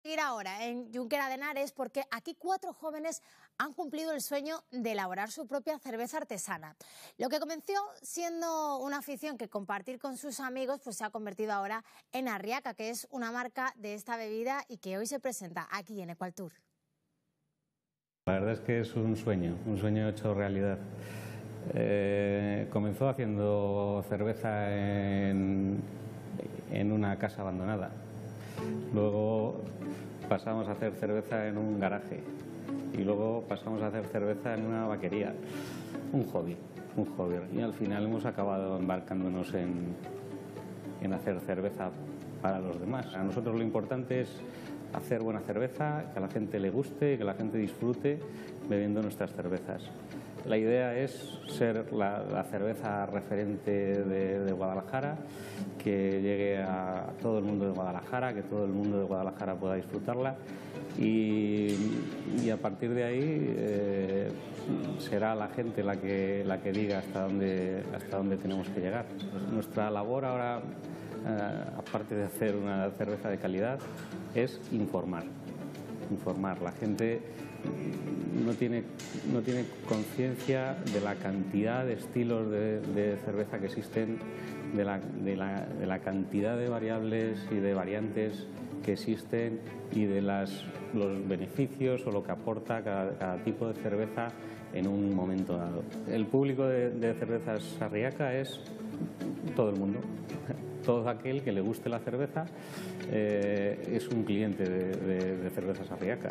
Ir ahora en Junquera de Henares porque aquí 4 jóvenes han cumplido el sueño de elaborar su propia cerveza artesana. Lo que comenzó siendo una afición que compartir con sus amigos pues se ha convertido ahora en Arriaca, que es una marca de esta bebida y que hoy se presenta aquí en Equaltour. La verdad es que es un sueño hecho realidad. Comenzó haciendo cerveza en una casa abandonada. Luego pasamos a hacer cerveza en un garaje y luego pasamos a hacer cerveza en una vaquería. Un hobby. Y al final hemos acabado embarcándonos en hacer cerveza para los demás. A nosotros lo importante es hacer buena cerveza, que a la gente le guste, que la gente disfrute bebiendo nuestras cervezas. La idea es ser la cerveza referente de Guadalajara, que llegue a todo el mundo de Guadalajara, que todo el mundo de Guadalajara pueda disfrutarla y a partir de ahí será la gente la que diga hasta dónde tenemos que llegar. Nuestra labor ahora, aparte de hacer una cerveza de calidad, es informar. La gente no tiene conciencia de la cantidad de estilos de cerveza que existen, de la cantidad de variables y de variantes que existen y de los beneficios o lo que aporta cada tipo de cerveza en un momento dado. El público de Cervezas Arriaca es todo el mundo. Todo aquel que le guste la cerveza es un cliente de Cervezas Arriaca.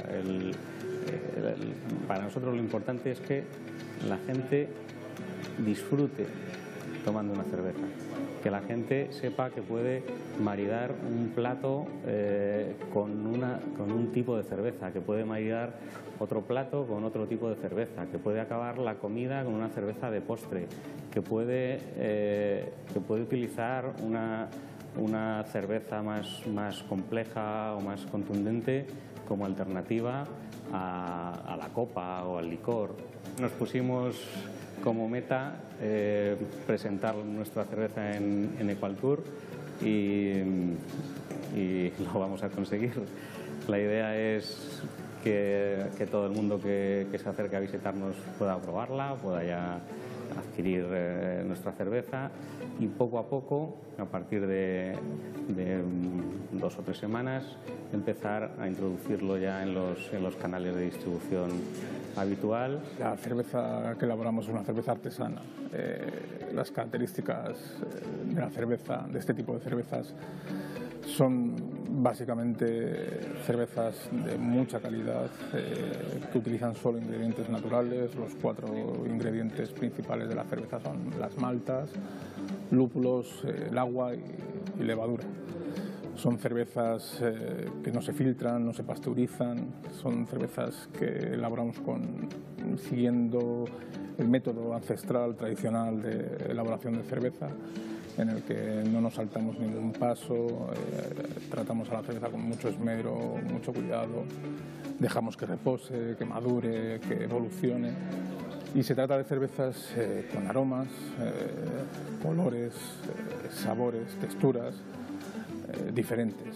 Para nosotros lo importante es que la gente disfrute tomando una cerveza, que la gente sepa que puede maridar un plato con un tipo de cerveza, que puede maridar otro plato con otro tipo de cerveza, que puede acabar la comida con una cerveza de postre, que puede utilizar una cerveza más compleja o más contundente como alternativa a la copa o al licor. Nos pusimos como meta presentar nuestra cerveza en Equaltour y lo vamos a conseguir. La idea es que todo el mundo que se acerque a visitarnos pueda probarla, pueda ya adquirir nuestra cerveza y poco a poco, a partir de 2 o 3 semanas, empezar a introducirlo ya en los canales de distribución habitual. La cerveza que elaboramos es una cerveza artesana. Las características de la cerveza, de este tipo de cervezas, son básicamente cervezas de mucha calidad que utilizan solo ingredientes naturales. Los 4 ingredientes principales de la cerveza son las maltas, lúpulos, el agua y levadura. Son cervezas que no se filtran, no se pasteurizan, son cervezas que elaboramos siguiendo el método ancestral tradicional de elaboración de cerveza, en el que no nos saltamos ningún paso, tratamos a la cerveza con mucho esmero, mucho cuidado, dejamos que repose, que madure, que evolucione. Y se trata de cervezas con aromas, colores, sabores, texturas diferentes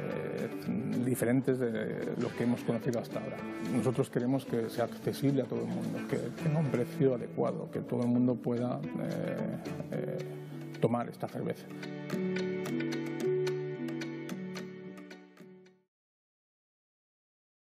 de lo que hemos conocido hasta ahora. Nosotros queremos que sea accesible a todo el mundo, que tenga un precio adecuado, que todo el mundo pueda tomar esta cerveza.